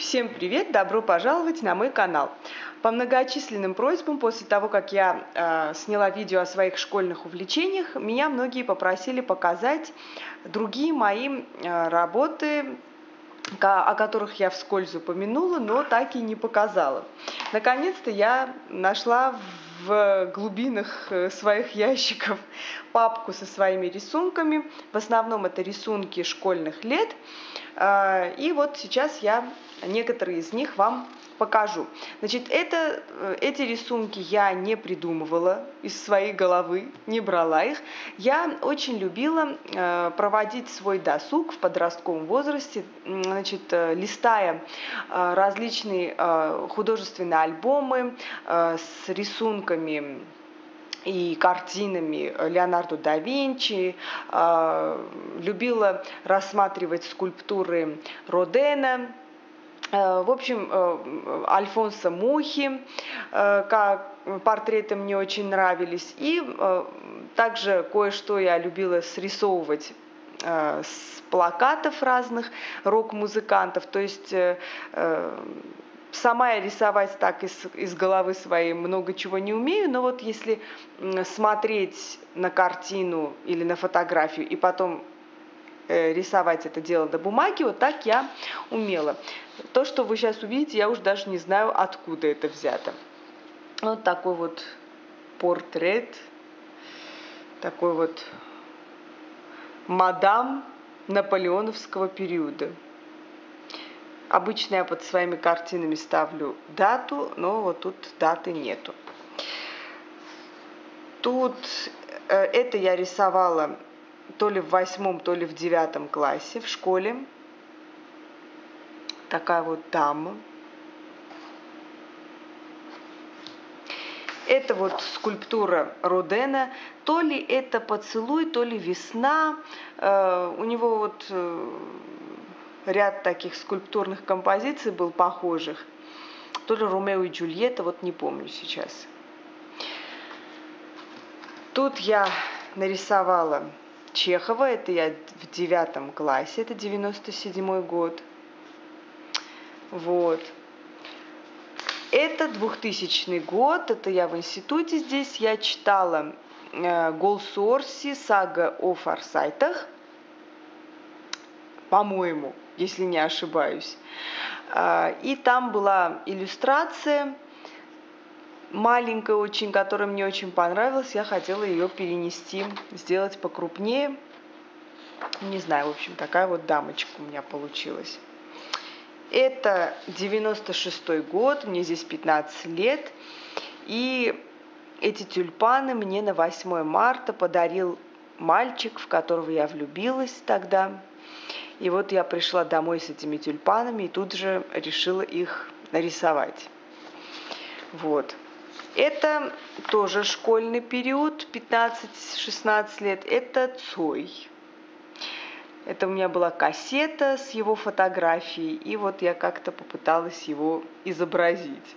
Всем привет! Добро пожаловать на мой канал. По многочисленным просьбам, после того, как я сняла видео о своих школьных увлечениях, меня многие попросили показать другие мои работы, о которых я вскользь упомянула, но так и не показала. Наконец-то я нашла в глубинах своих ящиков папку со своими рисунками. В основном это рисунки школьных лет. И вот сейчас я некоторые из них вам покажу. Значит, эти рисунки я не придумывала из своей головы, не брала их. Я очень любила проводить свой досуг в подростковом возрасте, значит, листая различные художественные альбомы с рисунками и картинами Леонардо да Винчи, любила рассматривать скульптуры Родена, в общем, Альфонсо Мухи, портреты мне очень нравились. И также кое-что я любила срисовывать с плакатов разных рок-музыкантов. То есть сама я рисовать так из головы своей много чего не умею, но вот если смотреть на картину или на фотографию и потом рисовать это дело на бумаге, вот так я умела. То, что вы сейчас увидите, я уже даже не знаю, откуда это взято. Вот такой вот портрет, такой вот мадам наполеоновского периода. Обычно я под своими картинами ставлю дату, но вот тут даты нету. Тут это я рисовала то ли в 8, то ли в 9 классе в школе. Такая вот дама. Это вот скульптура Родена. То ли это поцелуй, то ли весна. У него вот ряд таких скульптурных композиций был похожих. То ли Ромео и Джульетта, вот не помню сейчас. Тут я нарисовала Чехова, это я в 9 классе, это 97 год. Вот. Это 2000 год, это я в институте здесь, я читала Голсуорси, сага о Форсайтах, по-моему, если не ошибаюсь. И там была иллюстрация маленькая очень, которая мне очень понравилась, я хотела ее перенести, сделать покрупнее. Не знаю, в общем, такая вот дамочка у меня получилась. Это 96 год, мне здесь 15 лет, и эти тюльпаны мне на 8 марта подарил мальчик, в которого я влюбилась тогда. И вот я пришла домой с этими тюльпанами и тут же решила их нарисовать. Вот. Это тоже школьный период, 15-16 лет, это Цой. Это у меня была кассета с его фотографией, и вот я как-то попыталась его изобразить.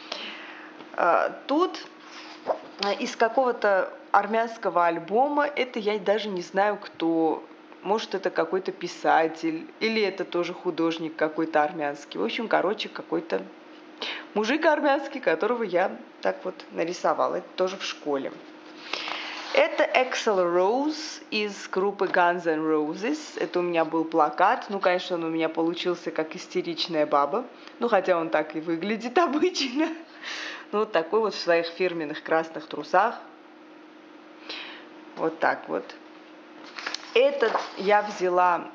Тут из какого-то армянского альбома, это я даже не знаю кто, может это какой-то писатель, или это тоже художник какой-то армянский. В общем, короче, какой-то мужик армянский, которого я так вот нарисовала, это тоже в школе. Это Axl Rose из группы Guns N' Roses. Это у меня был плакат. Ну, конечно, он у меня получился как истеричная баба. Ну, хотя он так и выглядит обычно. Ну, вот такой вот в своих фирменных красных трусах. Вот так вот. Этот я взяла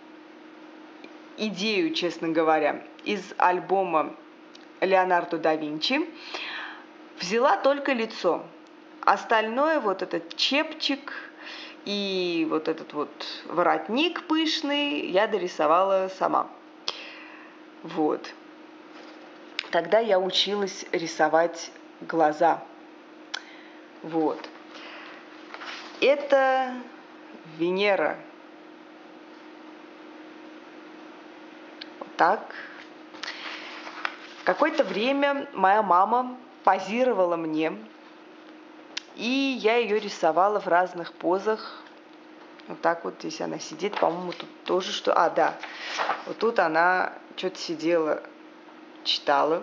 идею, честно говоря, из альбома Леонардо да Винчи. Взяла только лицо. Остальное, вот этот чепчик и вот этот вот воротник пышный, я дорисовала сама. Вот. Тогда я училась рисовать глаза. Вот. Это Венера. Вот так. Какое-то время моя мама позировала мне, и я ее рисовала в разных позах, Вот так вот здесь она сидит. По-моему, тут тоже что... А, да. Вот тут она что-то сидела, читала.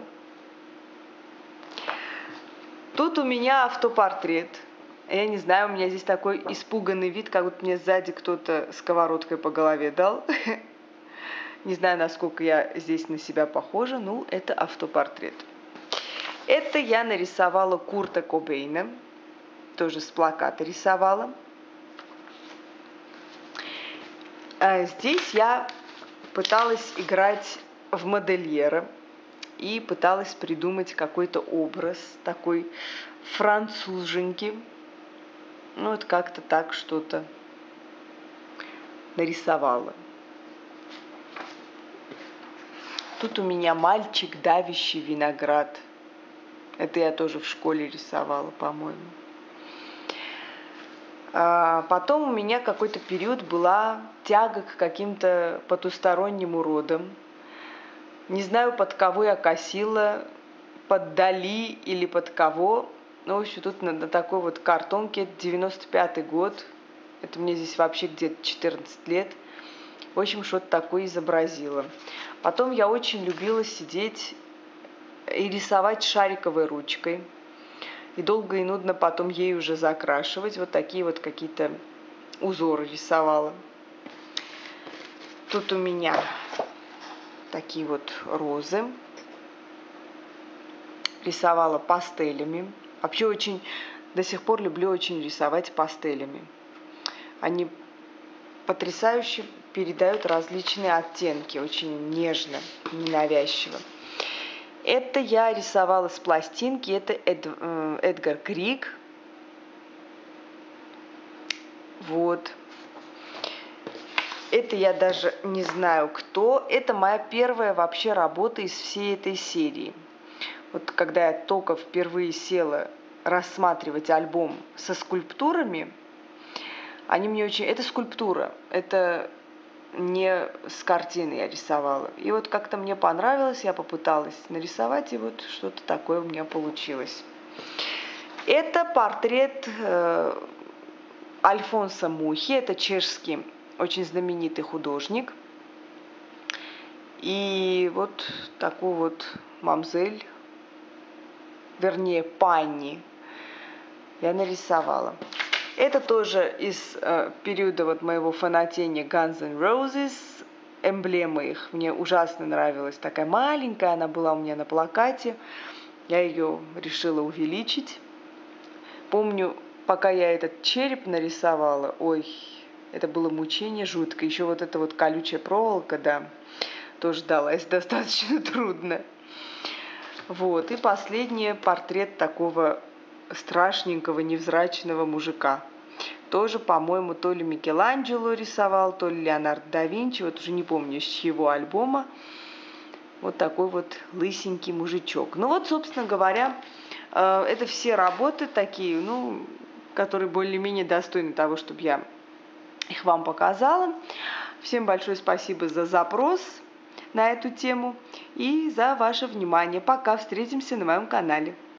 Тут у меня автопортрет. Я не знаю, у меня здесь такой испуганный вид, как будто мне сзади кто-то сковородкой по голове дал. Не знаю, насколько я здесь на себя похожа, но это автопортрет. Это я нарисовала Курта Кобейна. Тоже с плаката рисовала. Здесь я пыталась играть в модельера и пыталась придумать какой-то образ такой француженький. Ну, вот как-то так что-то нарисовала. Тут у меня мальчик, давящий виноград. Это я тоже в школе рисовала, по-моему. Потом у меня какой-то период была тяга к каким-то потусторонним уродам. Не знаю, под кого я косила, под Дали или под кого. Ну, в общем, тут на такой вот картонке, 95-й год. Это мне здесь вообще где-то 14 лет. В общем, что-то такое изобразила. Потом я очень любила сидеть и рисовать шариковой ручкой. И долго и нудно потом ей уже закрашивать. Вот такие вот какие-то узоры рисовала. Тут у меня такие вот розы. Рисовала пастелями. Вообще очень, до сих пор люблю очень рисовать пастелями. Они потрясающе передают различные оттенки, очень нежно, ненавязчиво. Это я рисовала с пластинки, это Эдгар Крик. Вот. Это я даже не знаю кто. Это моя первая вообще работа из всей этой серии. Вот когда я только впервые села рассматривать альбом со скульптурами, они мне очень... Это скульптура, это не с картины я рисовала. И вот как-то мне понравилось, я попыталась нарисовать, и вот что-то такое у меня получилось. Это портрет Альфонсо Мухи, это чешский очень знаменитый художник. И вот такую вот мамзель, вернее панни, я нарисовала. Это тоже из периода вот моего фанатения Guns N' Roses. Эмблема их мне ужасно нравилась. Такая маленькая, она была у меня на плакате. Я ее решила увеличить. Помню, пока я этот череп нарисовала, ой, это было мучение жуткое. Еще вот эта вот колючая проволока, да, тоже далась достаточно трудно. Вот, и последний портрет такого страшненького, невзрачного мужика. Тоже, по-моему, то ли Микеланджело рисовал, то ли Леонардо да Винчи, вот уже не помню, с чьего альбома. Вот такой вот лысенький мужичок. Ну вот, собственно говоря, это все работы такие, ну, которые более-менее достойны того, чтобы я их вам показала. Всем большое спасибо за запрос на эту тему и за ваше внимание. Пока, встретимся на моем канале.